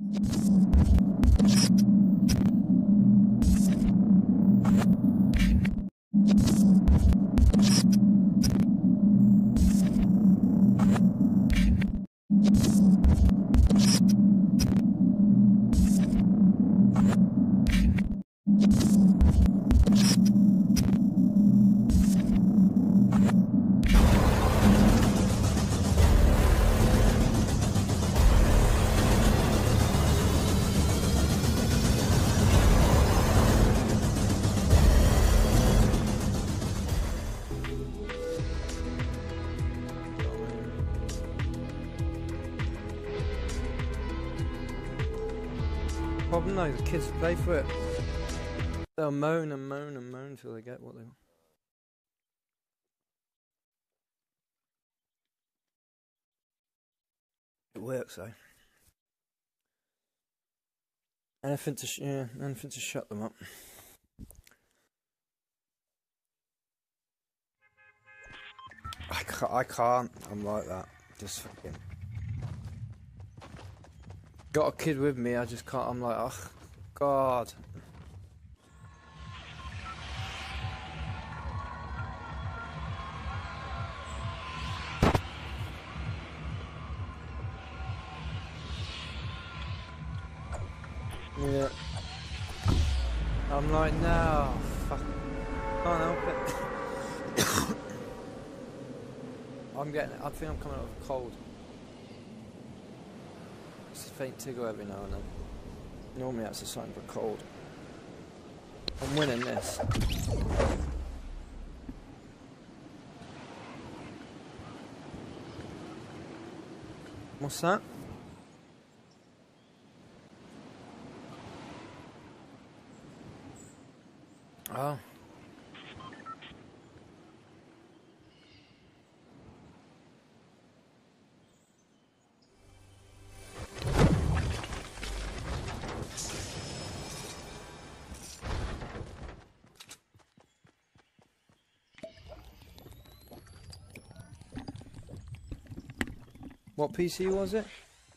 Problem though, the kids play for it. They'll moan and moan and moan until they get what they want. It works though. Anything to shut them up. I can't. I'm like that. Just fucking. Got a kid with me. I just can't. I'm like, oh God. Yeah. I'm like, no, fuck. Can't help it. I think I'm coming out of a cold. It's a faint tickle every now and then. Normally that's a sign of a cold. I'm winning this. What's that? Oh. What PC was it?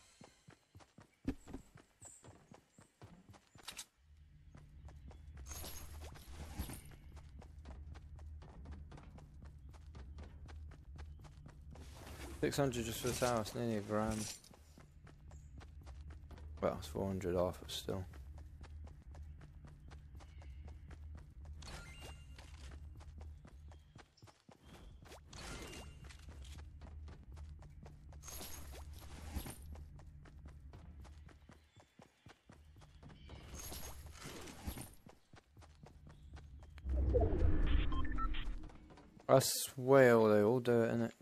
$600 just for the tower, it's nearly $1,000. Well, it's 400 off, but still. I swear they all do it, innit?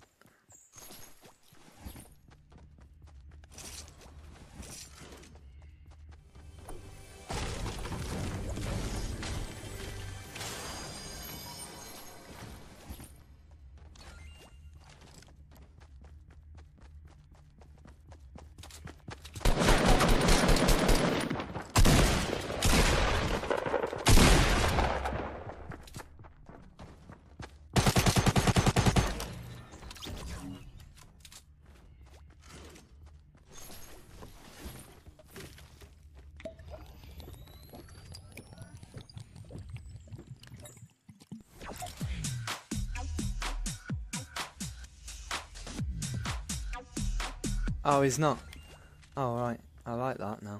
Oh, he's not. Oh, right. I like that now.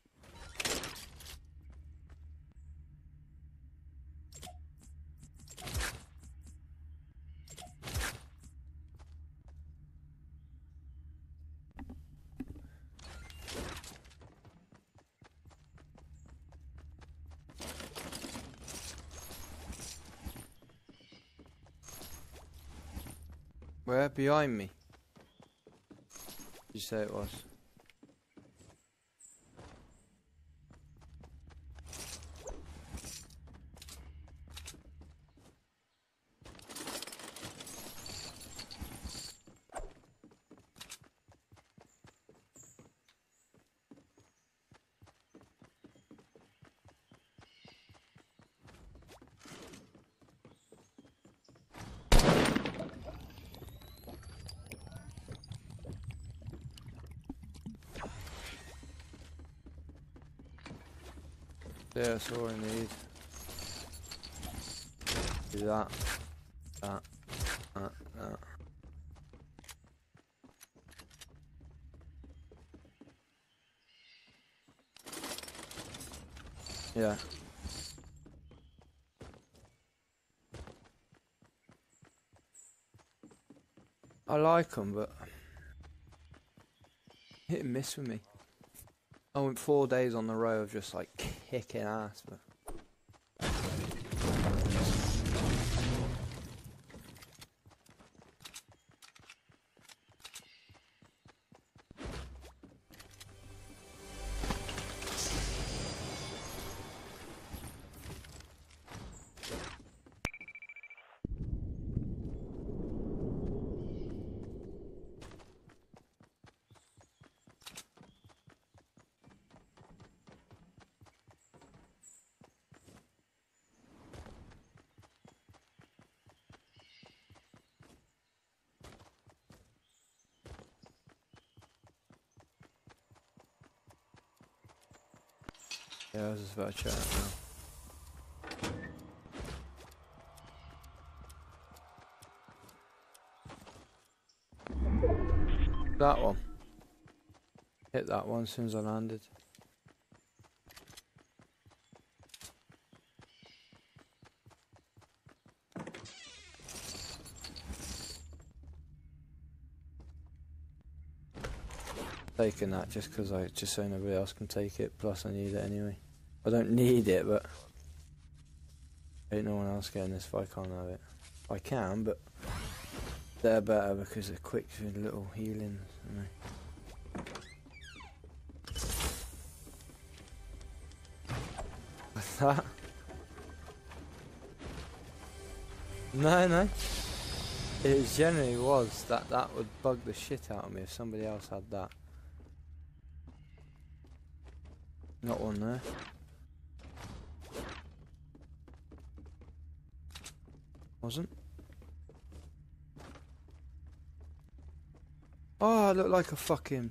Where? Behind me? Did you say it was? Yeah, that's all I need. Do that. That. That. That. Yeah. I like them, but hit and miss with me. I went 4 days on the row of just like kicking ass, but yeah, I was just about to chat now. That one. Hit that one as soon as I landed. Taking that just because so nobody else can take it, plus I need it anyway. I don't need it, but ain't no one else getting this if I can't have it. I can, but they're better because they're quick with little healings. What's that? No. It generally was that would bug the shit out of me if somebody else had that. Not one there. Wasn't. Oh, I look like a fucking...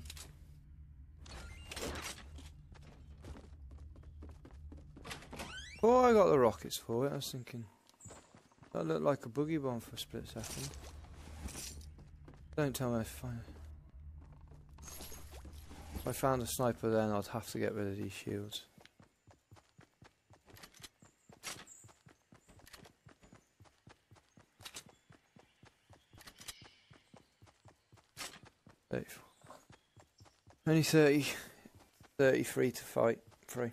Oh, I got the rockets for it. I was thinking... That looked like a boogie bomb for a split second. Don't tell me if I found a sniper then, I'd have to get rid of these shields. Only 33 to fight. 3.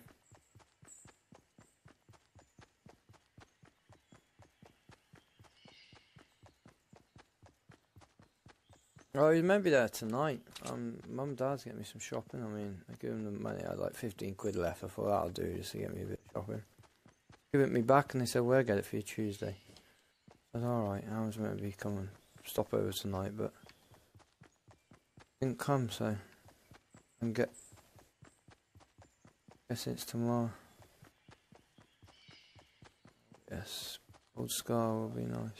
Oh, you may be there tonight. Mum and Dad's getting me some shopping. I mean, I gave them the money. I had like 15 quid left. I thought that'll do just to get me a bit of shopping. Give it me back and they said, we'll get it for you Tuesday. I said, alright, I was meant to be coming, stop over tonight, but didn't come, so I can guess it's tomorrow. Yes, Old Scar will be nice.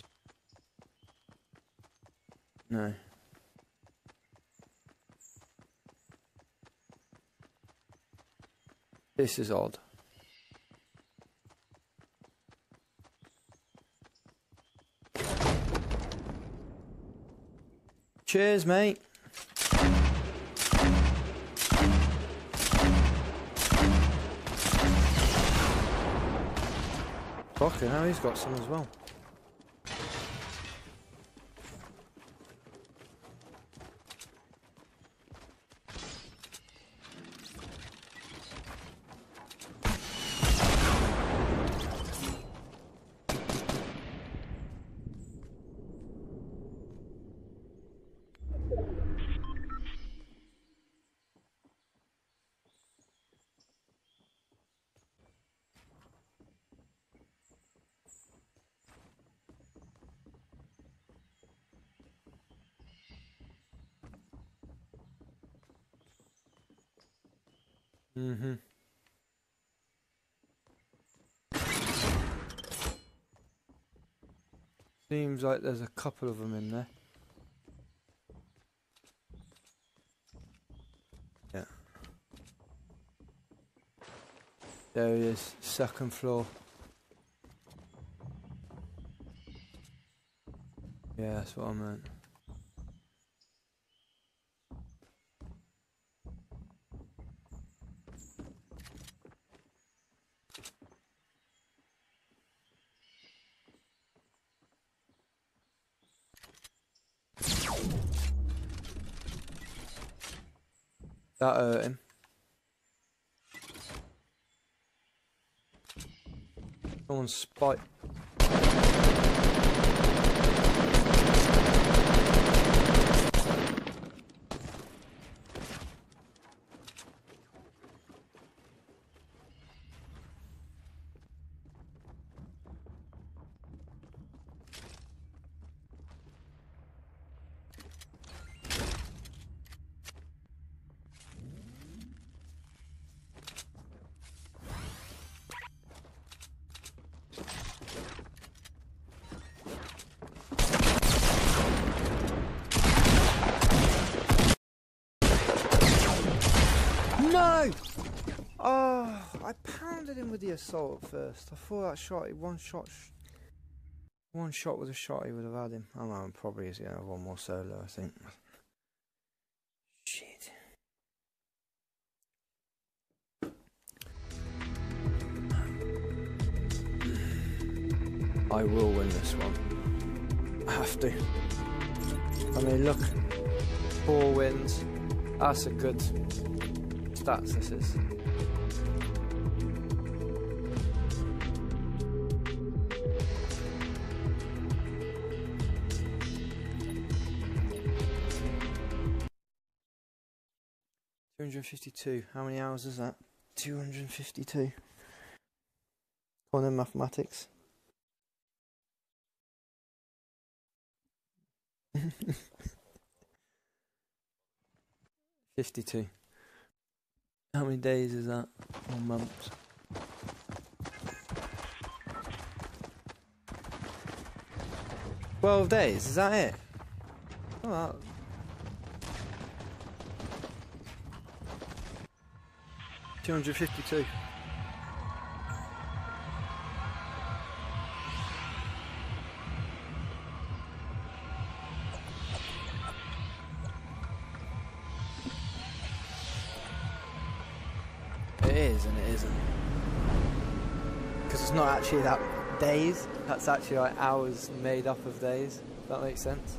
No. This is odd. Cheers, mate. Fucking hell, he's got some as well. Mm-hmm. Seems like there's a couple of them in there. Yeah. There he is, second floor. Yeah, that's what I meant. That hurt him. Someone's spike. No! Oh, I pounded him with the assault at first. I thought that shot, one shot with a shot, he would have had him. Oh no, probably he's gonna have one more solo, I think. Shit. I will win this one. I have to. I mean, look, 4 wins. That's a good stats, this is. $252. How many hours is that? 252. Come on then, mathematics. 52. How many days is that? 1 month. $12 days, is that it? Oh, that... $252. It is and it isn't. Because it's not actually that days, that's actually like hours made up of days. If that makes sense.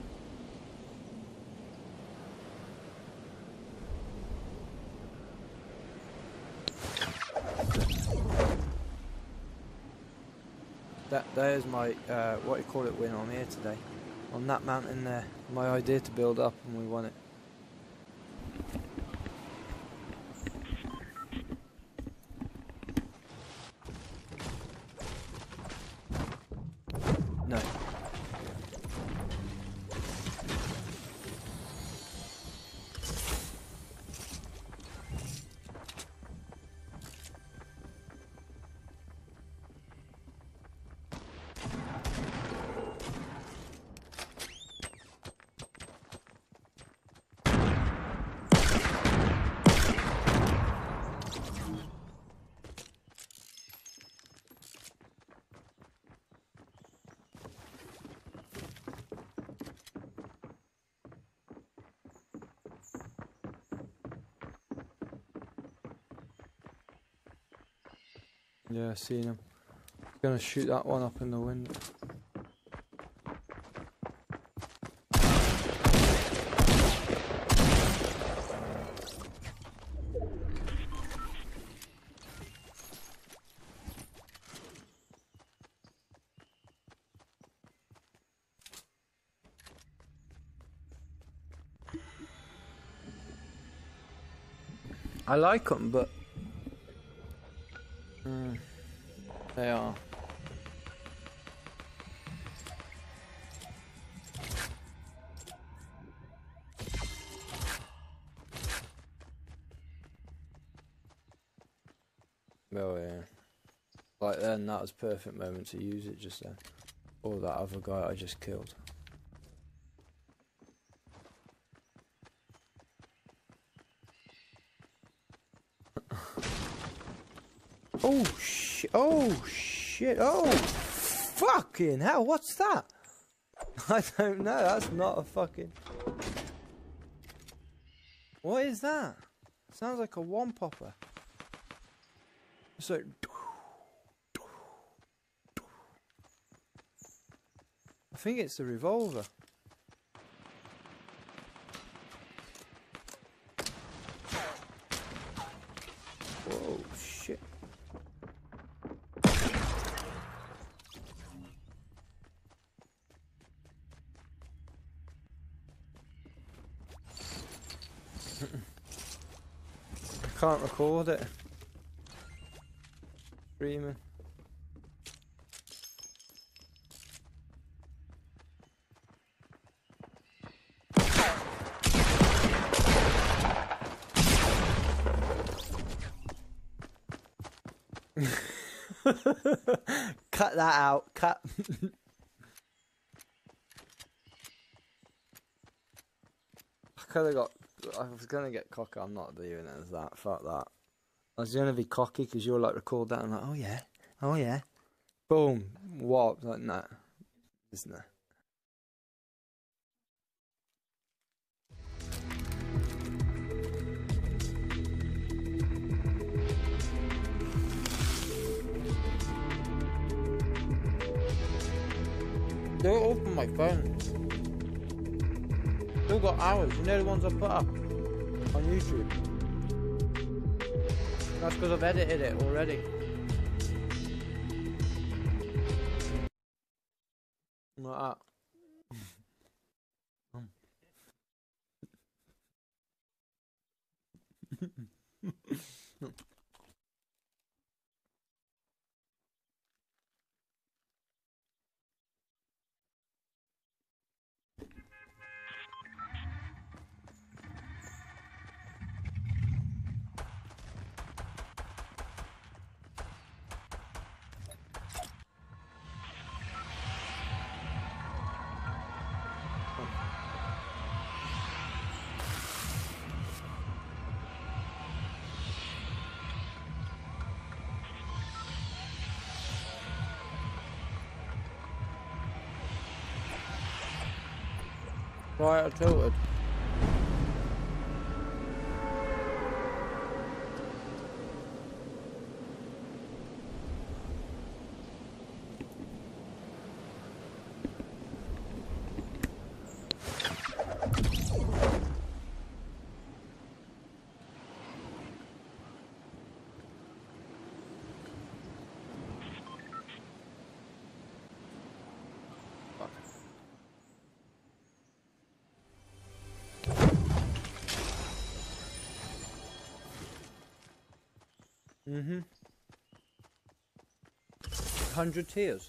There's my, what you call it, win on here today. On that mountain there. My idea to build up and we won it. No. Yeah, I seen him. Gonna shoot that one up in the window. I like them, but they are. Oh yeah. Like then, that was perfect moment to use it just then. Or that other guy I just killed. Oh shit! Oh shit! Oh fucking hell! What's that? I don't know. That's not a fucking. What is that? Sounds like a one popper. It's like. I think it's the revolver. Whoa, shit. I can't record it. Screaming. Cut that out. Cut. I could have got. I was gonna get cocky. I'm not doing it as that. Fuck that. I was gonna be cocky because you're like record that. I'm like, oh yeah, oh yeah. Boom. What? Like nah. Isn't it? Don't open my phone. Still got hours. You know the ones I put up on YouTube. That's because I've edited it already. Like that. Right, I tilted. Mm-hmm. 100 tears.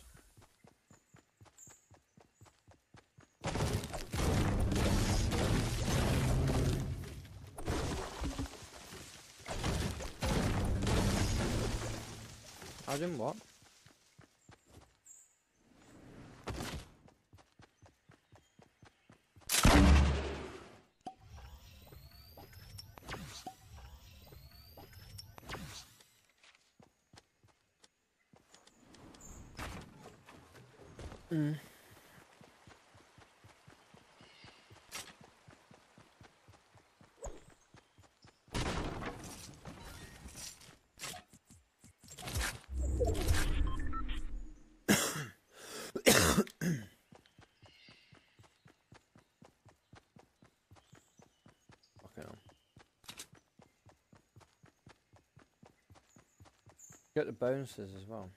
I didn't what? Mm. Okay. Get the bonuses as well.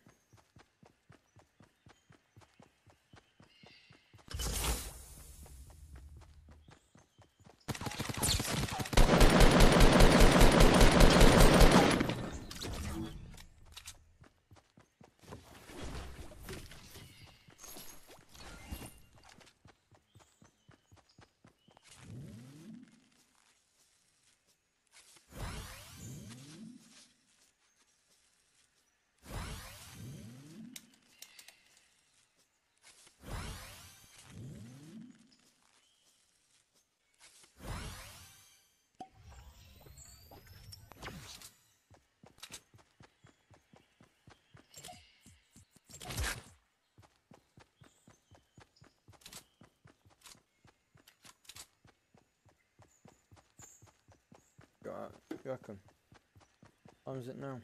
You reckon? How is it now?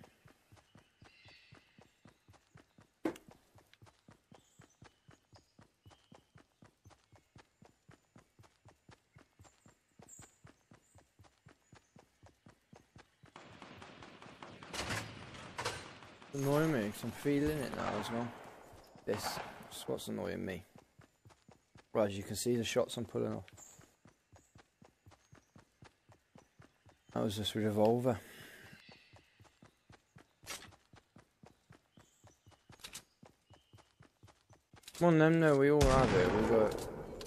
It's annoying me because I'm feeling it now as well. This is what's annoying me. Right, as you can see the shots I'm pulling off. That was just a revolver. Come on then, no, we all have it, we got...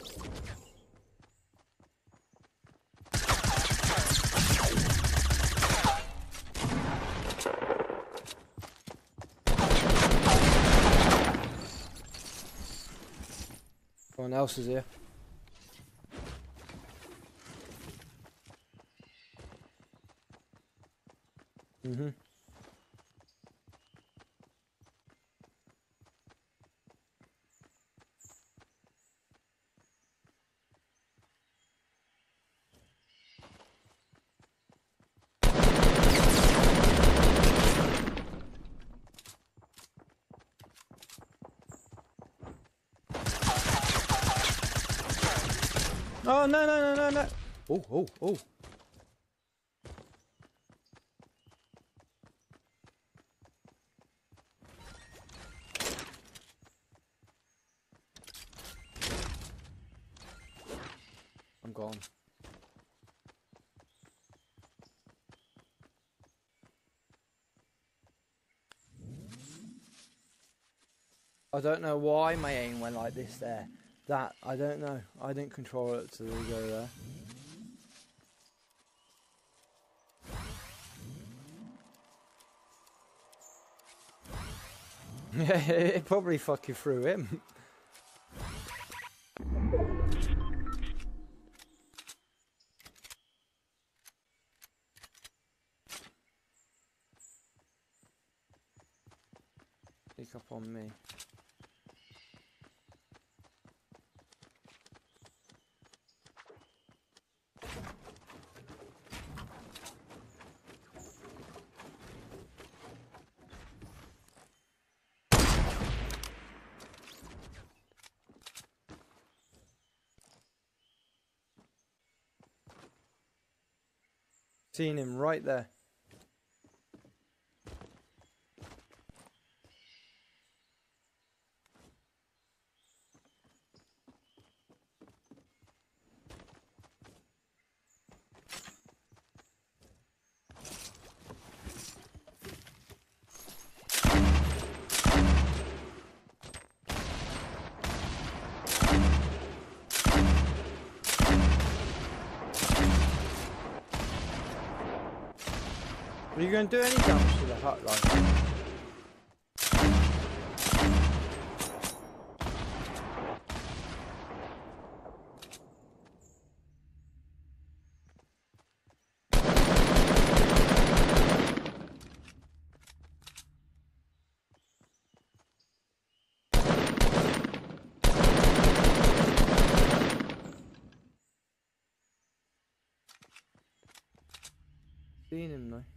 Someone else is here. Mm-hmm. Oh, no, no, no, no, no. Oh, oh, oh. I'm gone. I don't know why my aim went like this there. That, I don't know. I didn't control it to go there. Yeah, it probably fucking threw him. Pick up on me. Seen him right there. Are you going to do any damage to the hut, like? Seen him though.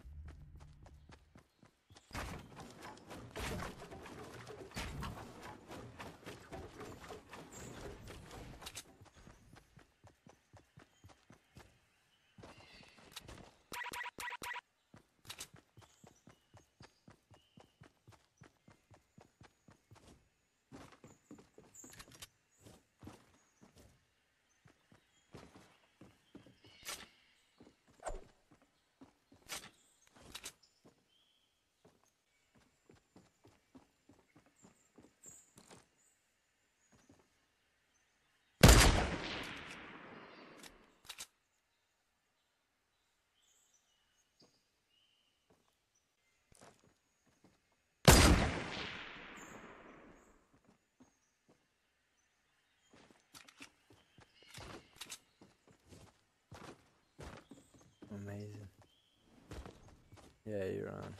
Amazing. Yeah, you're on.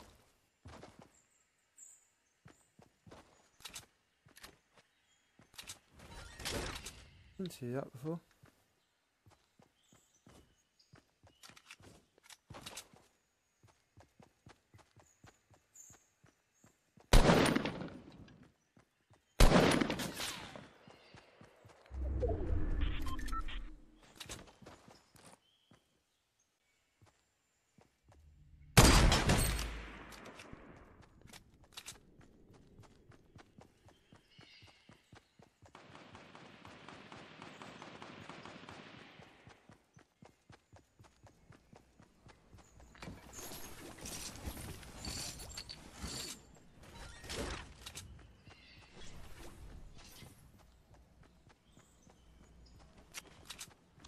Didn't see that before.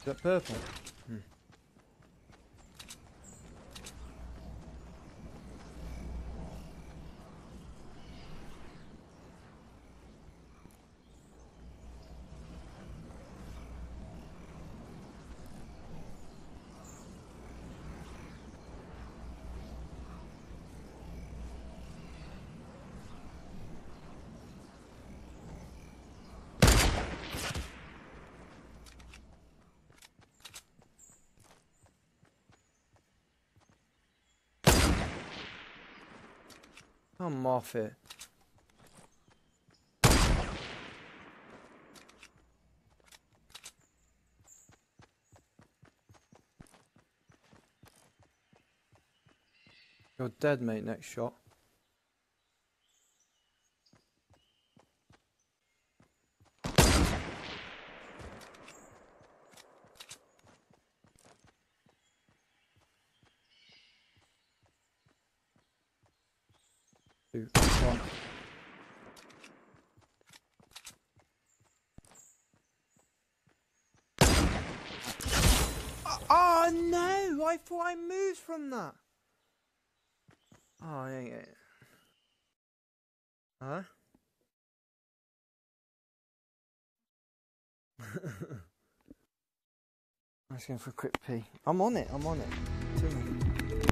that purple? Hmm. I'm off it. You're dead, mate, next shot. Two, one. Oh no! I thought I moved from that. Oh, yeah, yeah. Huh? I'm just going for a quick pee. I'm on it. I'm on it. 2 minutes.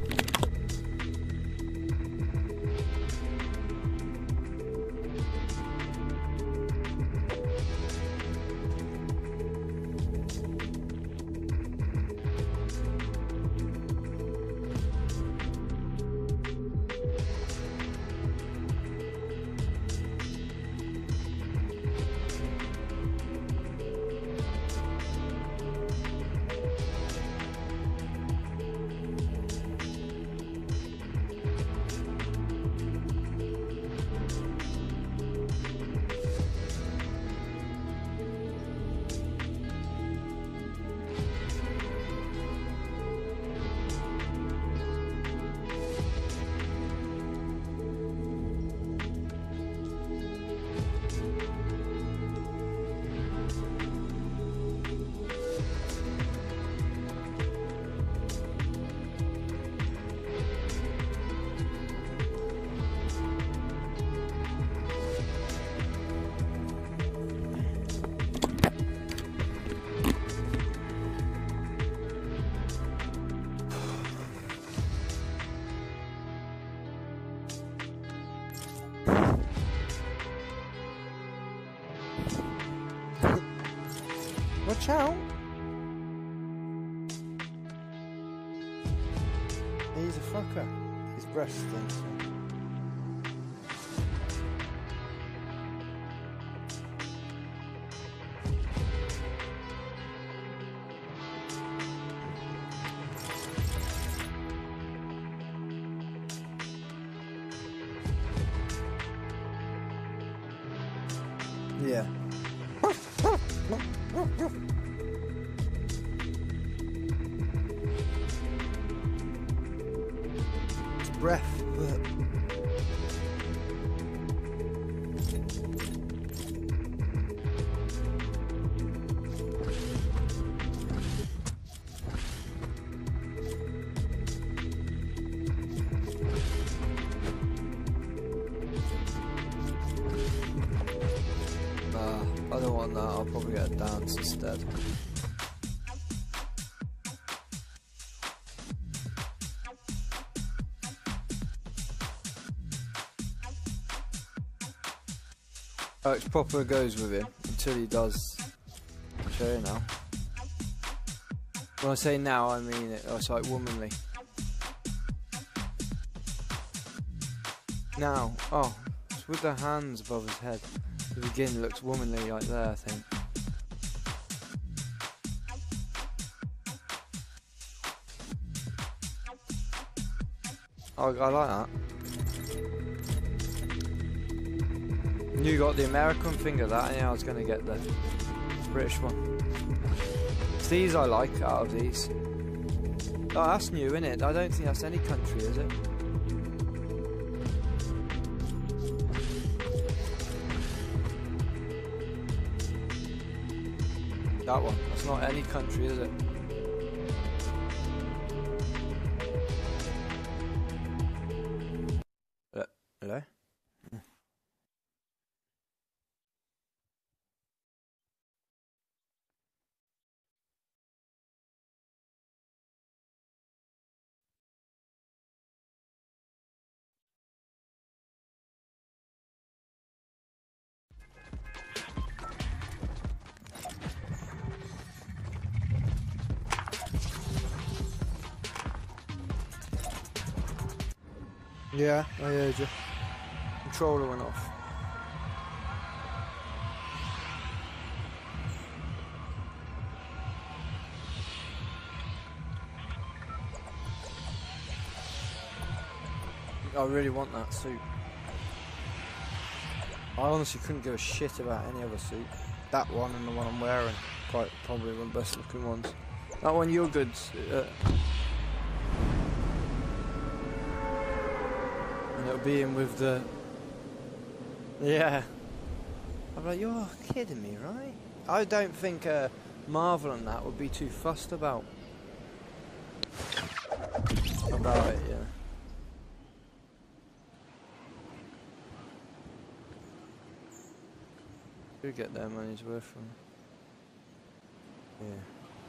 Watch out! He's a fucker. His breath stinks. Yeah. It's breath. I don't want that, I'll probably get a dance instead. Alex proper goes with him until he does. I'll show you now. When I say now, I mean it. Oh, it's like womanly. Now, oh, it's with the hands above his head. The beginning looks womanly like there, I think. Oh, I like that. You got the American finger that, and yeah, I was going to get the British one. It's these I like out of these. Oh, that's new, isn't it? I don't think that's any country, is it? That one. That's not any country, is it? Hello? Yeah, I heard you. Controller went off. I really want that suit. I honestly couldn't give a shit about any other suit. That one and the one I'm wearing, quite probably one of the best looking ones. That one, you're good. And it'll be in with the... Yeah. I'm like, you're kidding me, right? I don't think Marvel and that would be too fussed about it, yeah. Do get their money's worth from it. Yeah.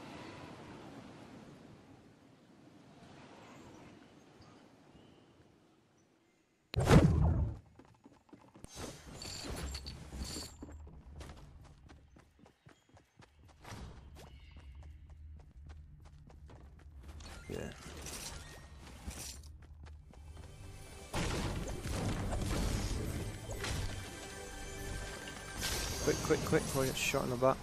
Yeah. Quick, before I get shot in the back.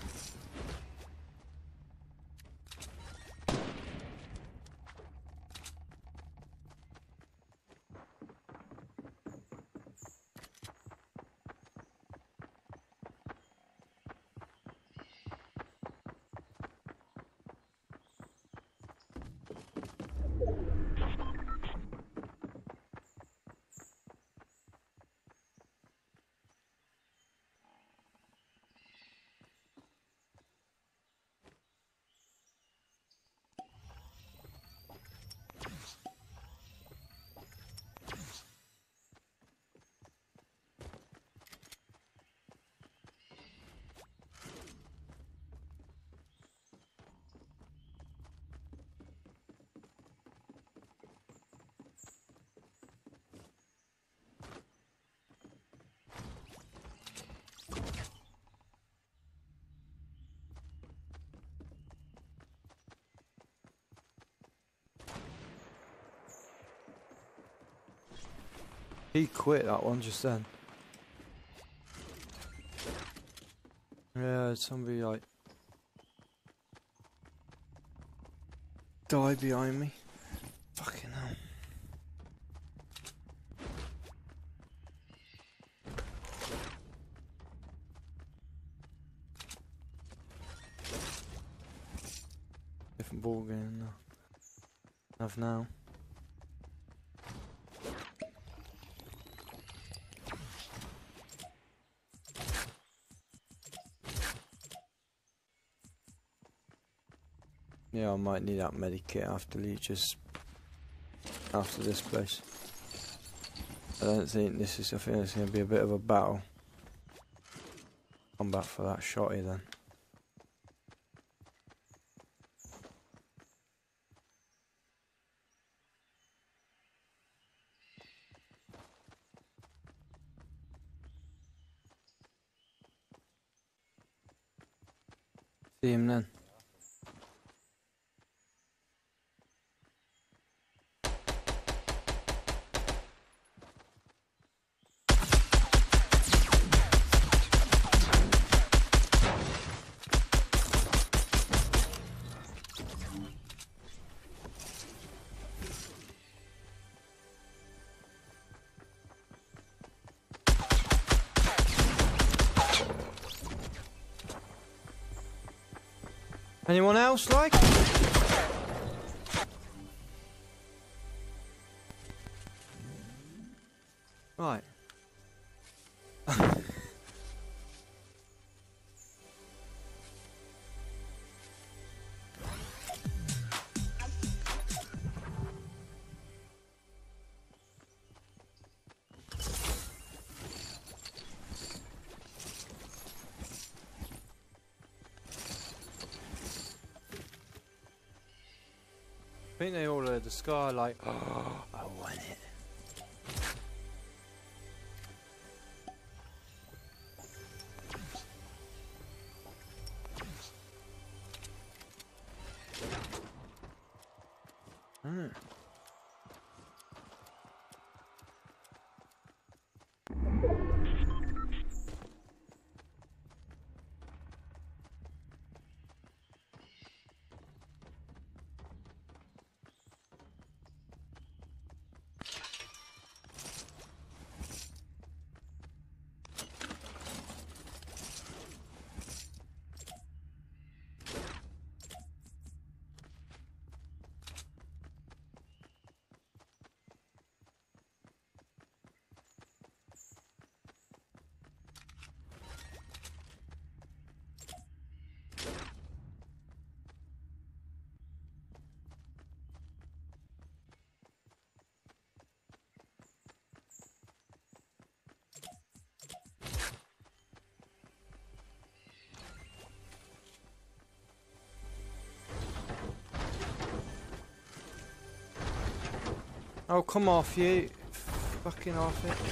He quit that one just then. Yeah, somebody like died behind me. Fucking hell. Different ball game now. Have now. Yeah, I might need that medikit after leeches. After this place. I don't think this is, I think it's going to be a bit of a battle. Come back for that shotty then. See him then. Anyone else like? Right. think they all heard the sky like, oh, I want it. Oh, come off, you. Fucking off it.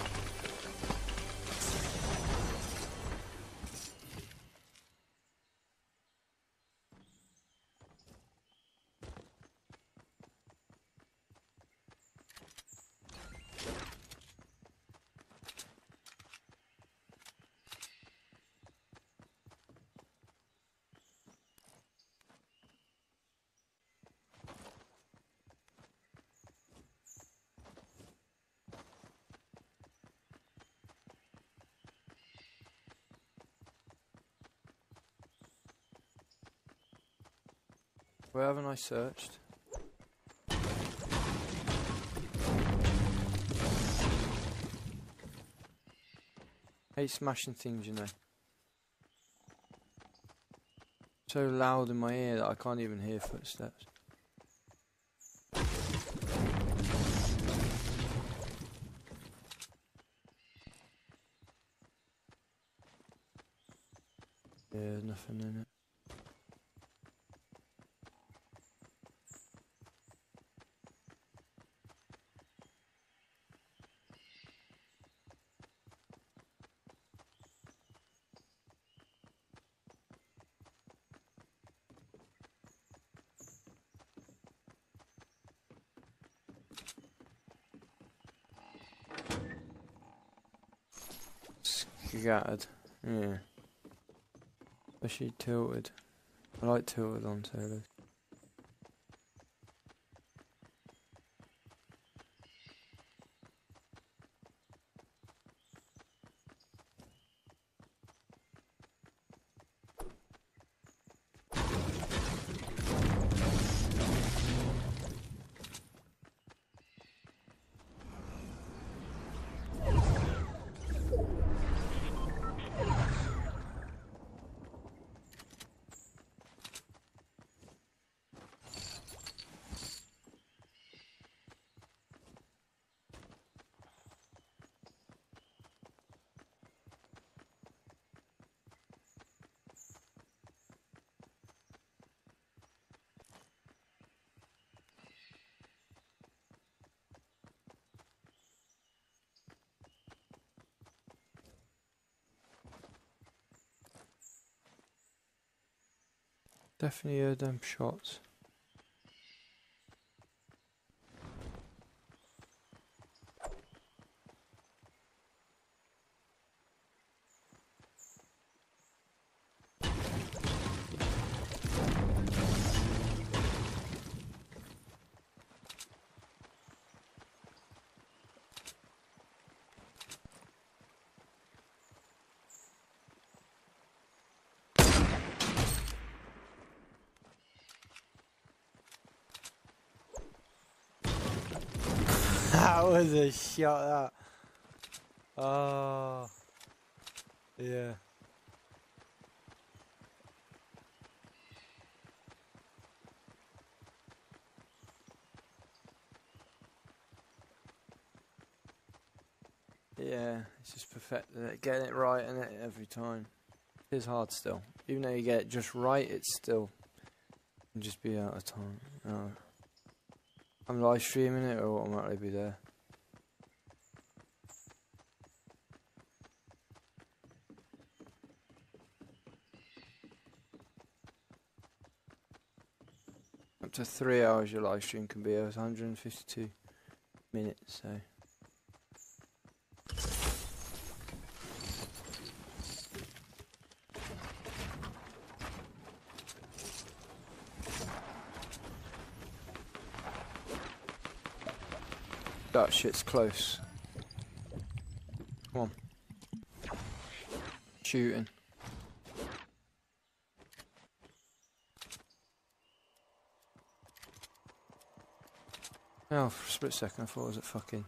Where haven't I searched? I hate smashing things, you know. So loud in my ear that I can't even hear footsteps. Yeah, nothing in it. Scattered, yeah. Especially tilted. I like tilted on solos. Definitely heard them shots. That was a shot, that. Oh. Yeah. Yeah, it's just perfecting it, getting it right and it every time. It is hard still. Even though you get it just right, it's still can just be out of time. Oh. I'm live streaming it, or automatically be there. Up to 3 hours your live stream can be. It was 152 minutes, so. That shit's close. Come on. Shooting. Oh, for a split second I thought it was a fucking...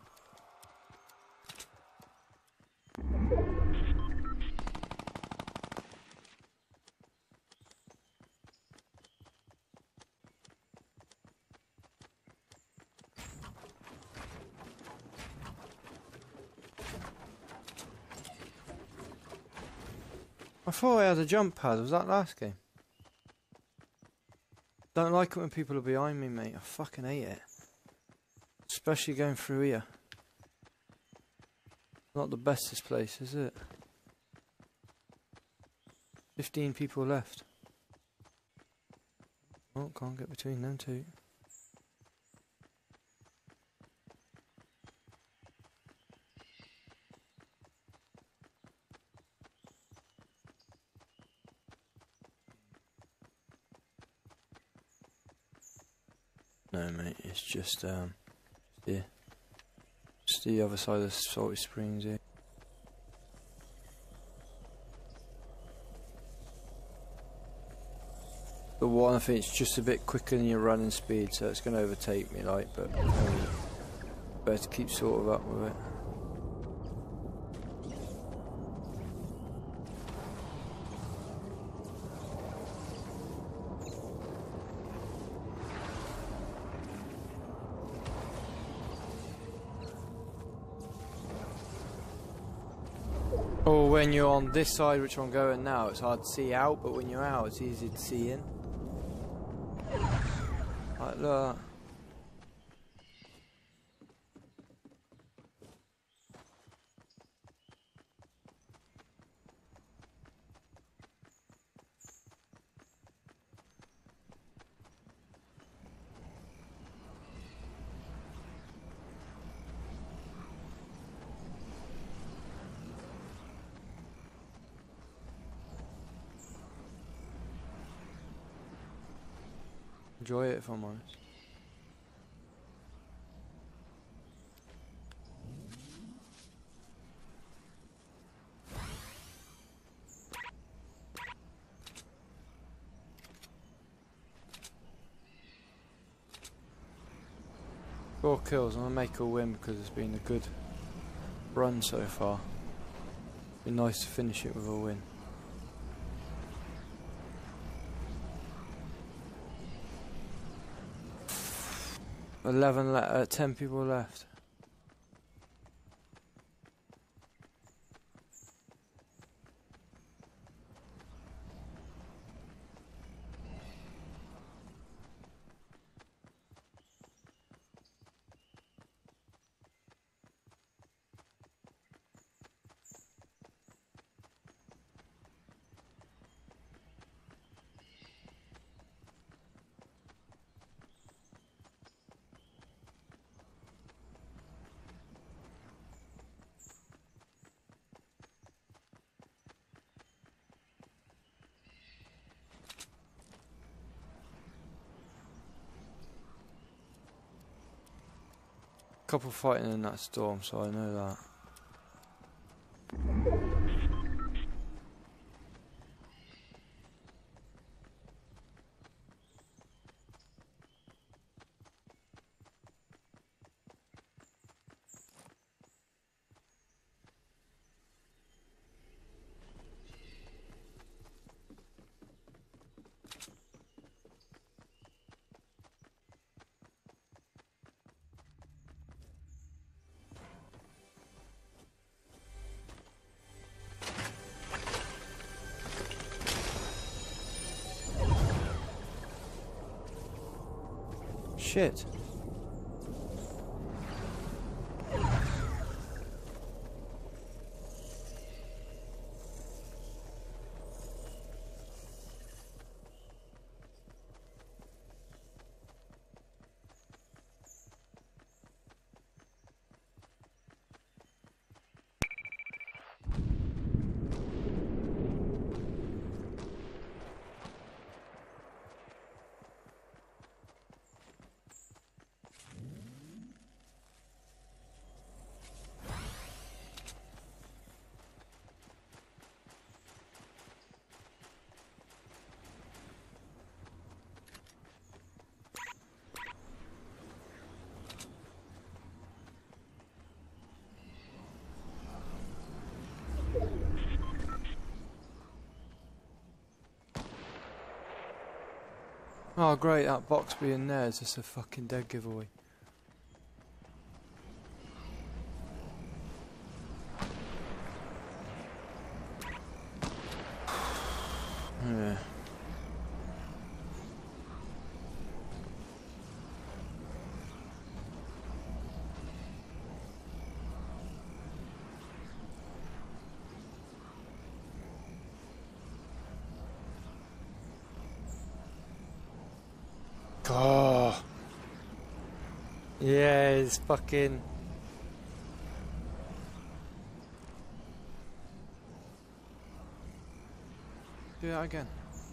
I thought I had a jump pad. Was that last game? Don't like it when people are behind me, mate. I fucking hate it. Especially going through here. Not the best this place, is it? 15 people left. Oh, can't get between them two. No, mate, it's just yeah, just the other side of the Salty Springs here. The one, I think it's just a bit quicker than your running speed, so it's going to overtake me, like, but better keep sort of up with it. Or when you're on this side, which I'm going now, it's hard to see out, but when you're out, it's easy to see in. Like that. Enjoy it if I'm honest. Four kills, I'm gonna make a win because it's been a good run so far. Be nice to finish it with a win. 10 people left. Couple fighting in that storm, so I know that. Shit. Oh great, that box being there is just a fucking dead giveaway. Yeah. Oh. Yeah, it's fucking... Do that again.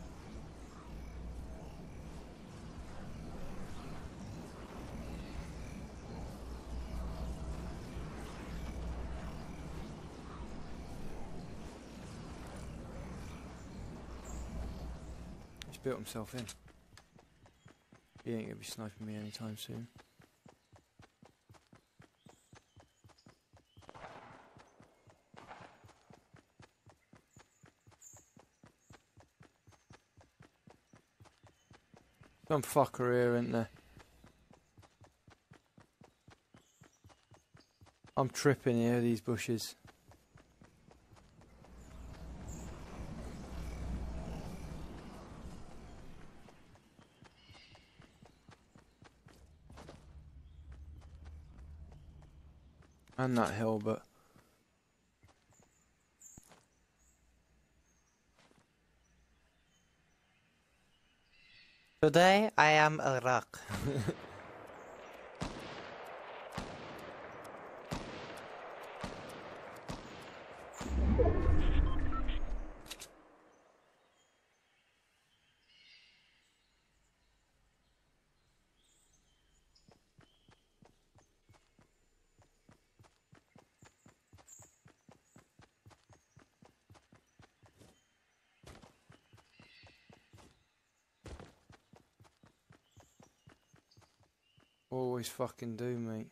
He's built himself in. He ain't gonna be sniping me anytime soon. Some fucker here, isn't there? I'm tripping here, these bushes. And that hill, but... Today I am a rock. Always fucking do, mate.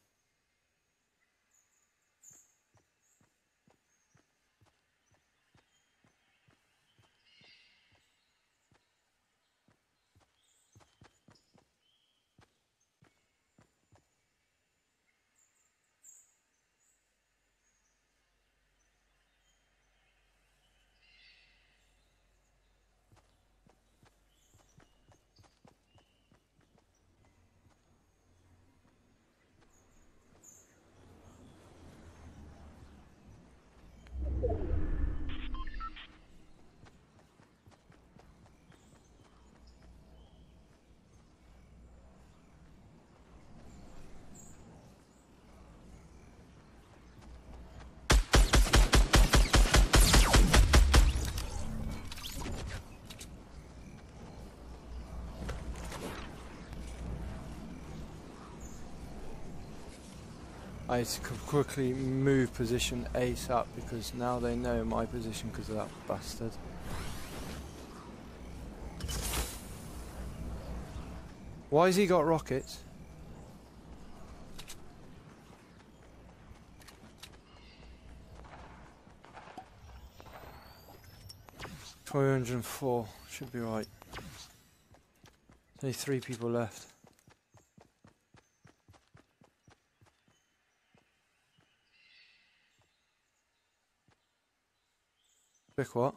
I need to quickly move position ASAP because now they know my position because of that bastard. Why has he got rockets? $204 should be right. There's only 3 people left. Quick what?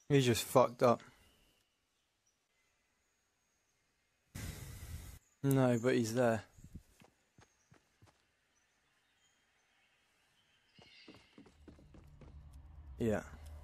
He just fucked up. No, but he's there. Yeah.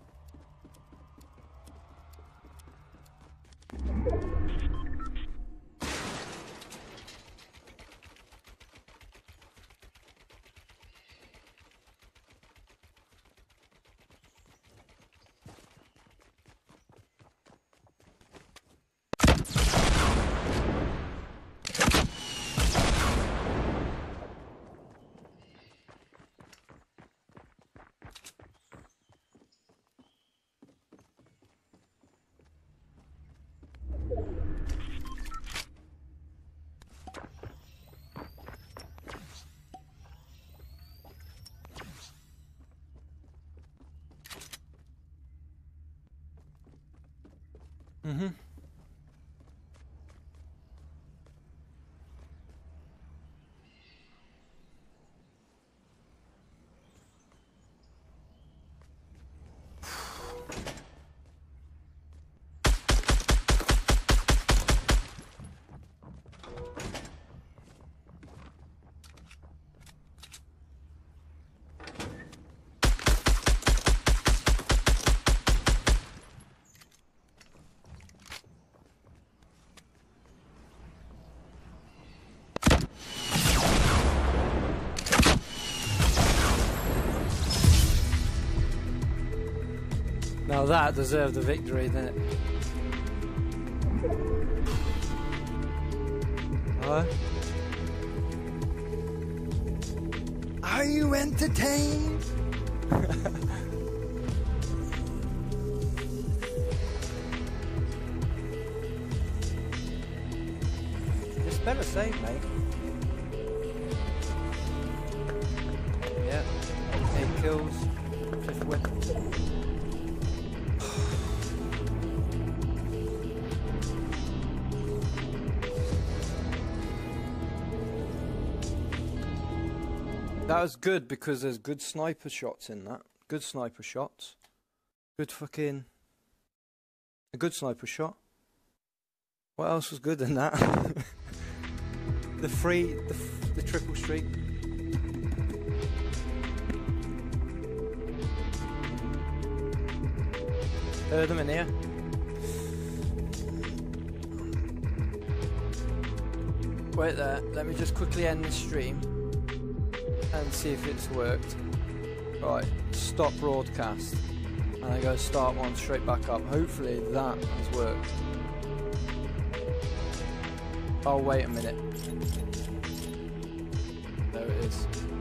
Mm-hmm. Now that deserved a victory, didn't it? Hello? Are you entertained? It's better save, mate. Yeah. 8 kills. 5th win. That was good because there's good sniper shots in that. Good sniper shots. Good fucking... A good sniper shot. What else was good than that? the triple streak. Heard them in here. Wait there, let me just quickly end the stream and see if it's worked. Right, stop broadcast. And I go start one straight back up. Hopefully that has worked. Oh, wait a minute. There it is.